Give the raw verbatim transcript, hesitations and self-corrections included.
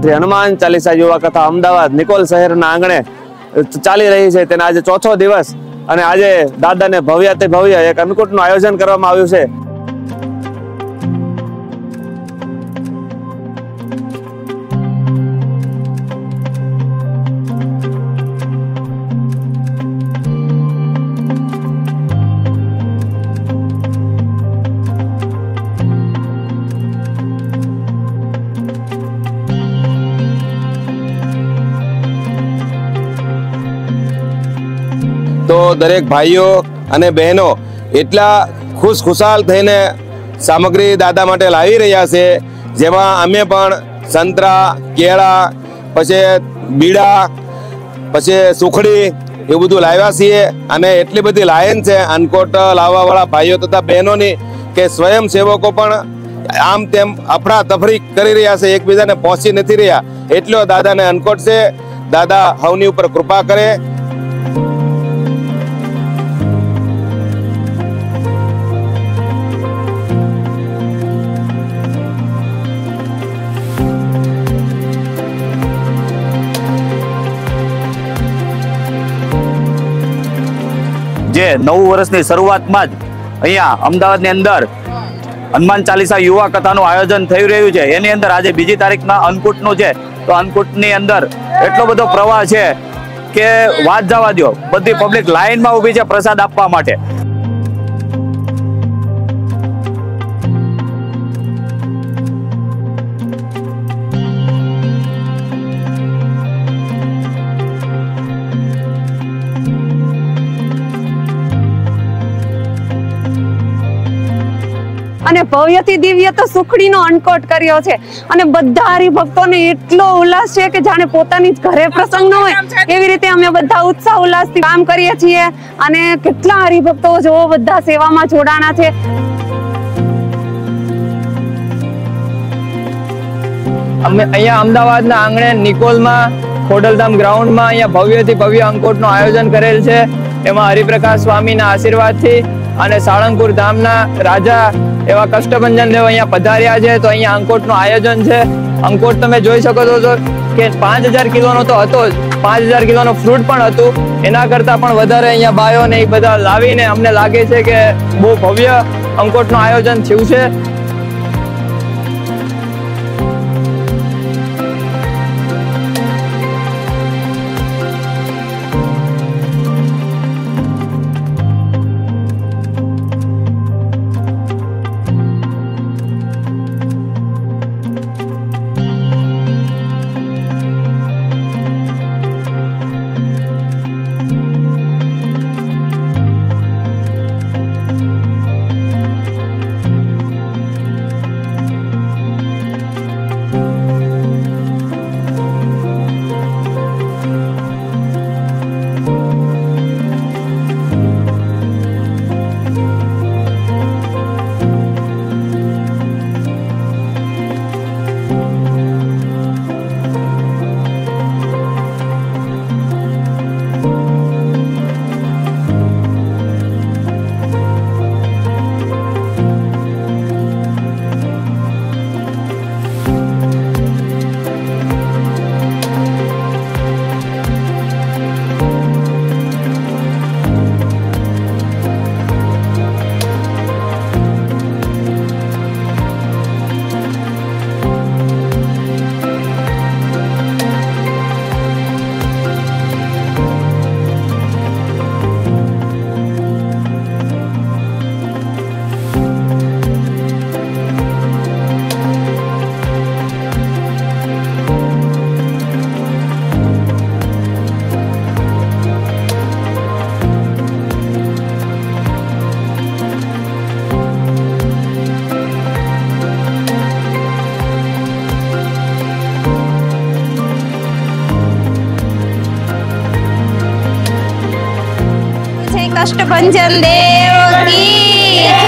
श्री हनुमान चालीसा युवा कथा अमदावाद निकोल शहरना आंगणे चाली रही है। तेना आज चौथो दिवस अने आज दादा ने भव्याति भव्य एक अन्नकूटનું आयोजन करवामां આવ્યું છે। तो दरेक भाईओ अने बहनों एटला खुश खुशाल थईने सामग्री दादा माटे लावी रह्या छे, जेमां अमे पण संतरा, केळा, पछी बीड़ा, पछी सुखड़ी एवुं बधुं लाव्या छीए। अने एटली बधी लाइन छे अनकोट लाववावाळा भाईओ तथा बहनोनी के स्वयंसेवको पण आम तेम अफरा तफरी करी रह्या छे, एकबीजाने पહોંચી નથી રહ્યા। એટલો દાદાને અનકોટ છે। દાદા હવની ઉપર કૃપા કરે। जे नव वर्षनी शरूआतमां ज अहींया अमदावादनी अंदर हनुमान चालीसा युवा कथानुं आयोजन थई रह्युं छे। एनी अंदर आज बीजी तारीखना अन्नकूटनुं छे, तो अन्नकूटनी अंदर एटलो बधो प्रवाह छे के वात जवा दो। बधी पब्लिक लाइनमां ऊभी छे प्रसाद आपवा माटे। અને ભવ્યથી દિવ્ય તો સુખડીનો અનકોટ કર્યો છે અને બધા હરિભક્તોને એટલો ઉલ્લાસ છે કે જાણે પોતાની જ ઘરે પ્રસંગ ન હોય એવી રીતે અમે બધા ઉત્સાહ ઉલ્લાસથી કામ કરીએ છીએ। અને કેટલા હરિભક્તો જો બધા સેવામાં જોડાણા છે। અમે અહીંયા અમદાવાદના આંગણે નિકોલમાં ખોડલધામ ગ્રાઉન્ડમાં અહીંયા ભવ્યથી ભવ્ય અંકોટનું આયોજન કરેલ છે। એમાં હરિપ્રકાશ સ્વામીના આશીર્વાદથી અને સાળંગપુર ધામના રાજા एवा कष्टभंजन देव अहींया पधार्या छे। तो अहींया अंकोटनुं आयोजन छे। अंकोट तमे जोई शको छो के पांच हजार किलोनो तो हतो ज, पांच हजार किलोनो फ्रूट पण हतुं। एना करता पण वधारे अहींया बायो ने ए बधा लावीने अमने लागे छे के बहु भव्य अंकोटनुं आयोजन थयुं छे। कष्टभंजन देव की